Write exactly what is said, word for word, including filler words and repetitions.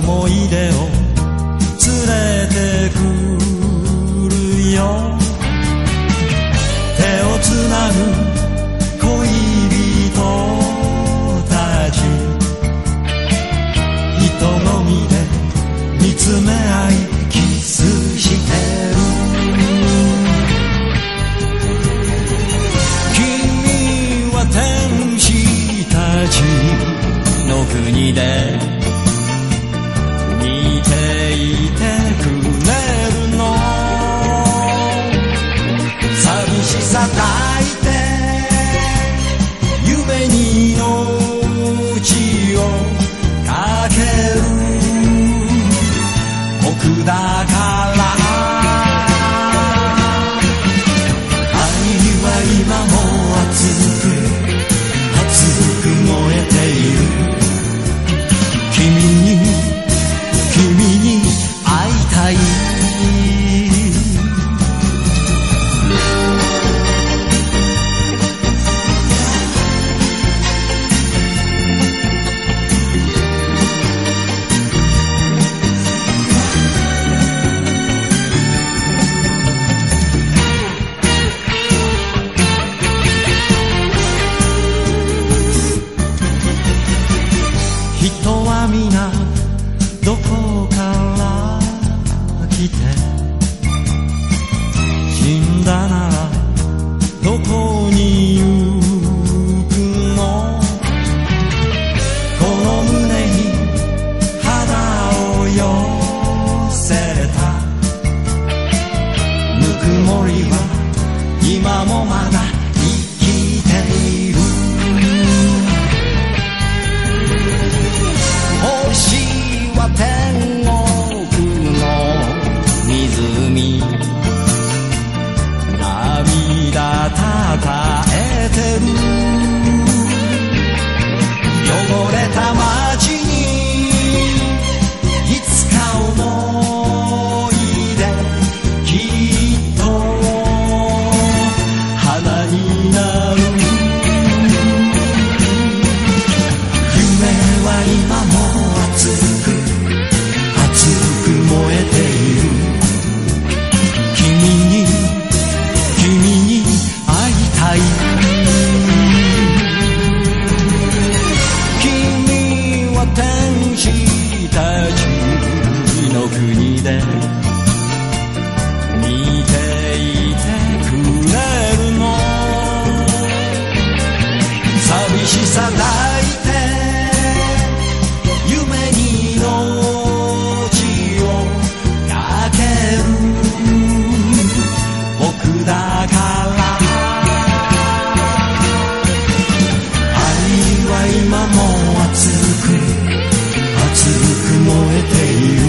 思い出を連れてくるよ。手をつなぐ恋人たち、人混みで見つめ合いキスしてる。君は天使たちの国で見ていてくれるの。寂しさ抱いて夢に命をかける。僕だから愛は今も熱く熱く燃えている。君に君に会いたい。人は皆どこから来て、死んだならどこに行くの。この胸に肌を寄せたぬくもりは今もまだ生きている。星は天国の湖、涙たたえてる。汚れた街にいつか思い出きっと花になる。夢は今も熱く熱く燃えている。君に君に会いたい。君は天使たちの国で見ていてくれるの。寂しさ抱いて夢に命をかける。僕だから愛は今も熱く熱く燃えている。